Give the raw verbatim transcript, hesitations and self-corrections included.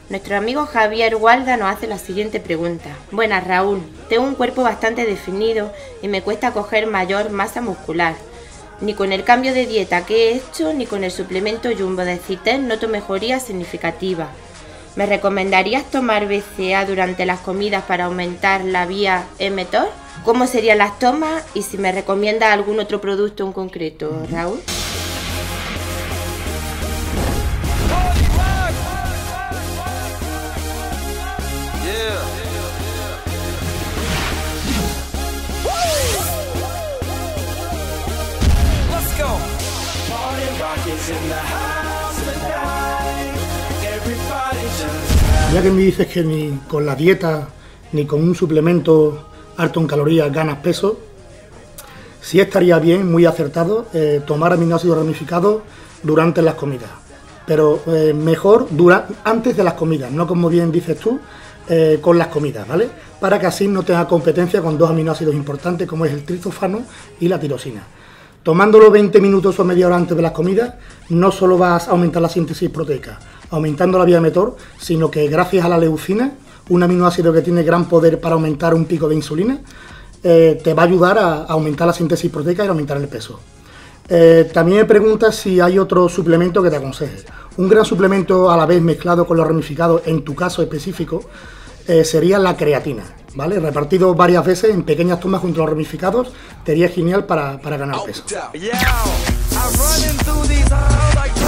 Nuestro amigo Javier Gualda nos hace la siguiente pregunta. Buenas, Raúl, tengo un cuerpo bastante definido y me cuesta coger mayor masa muscular. Ni con el cambio de dieta que he hecho, ni con el suplemento Jumbo de Citen noto mejoría significativa. ¿Me recomendarías tomar B C A durante las comidas para aumentar la vía mTOR? ¿Cómo serían las tomas? Y si me recomiendas algún otro producto en concreto, Raúl. Ya que me dices que ni con la dieta ni con un suplemento alto en calorías ganas peso, sí estaría bien, muy acertado, eh, tomar aminoácidos ramificados durante las comidas, pero eh, mejor dura, antes de las comidas, no como bien dices tú, eh, con las comidas, ¿vale? Para que así no tenga competencia con dos aminoácidos importantes como es el triptófano y la tirosina. Tomándolo veinte minutos o media hora antes de las comidas, no solo vas a aumentar la síntesis proteica, aumentando la vía mTOR, sino que gracias a la leucina, un aminoácido que tiene gran poder para aumentar un pico de insulina, eh, te va a ayudar a aumentar la síntesis proteica y a aumentar el peso. Eh, también me preguntas si hay otro suplemento que te aconseje. Un gran suplemento a la vez mezclado con los ramificados, en tu caso específico, eh, sería la creatina, ¿vale? Repartido varias veces en pequeñas tomas junto a los ramificados, te iría genial para, para ganar peso.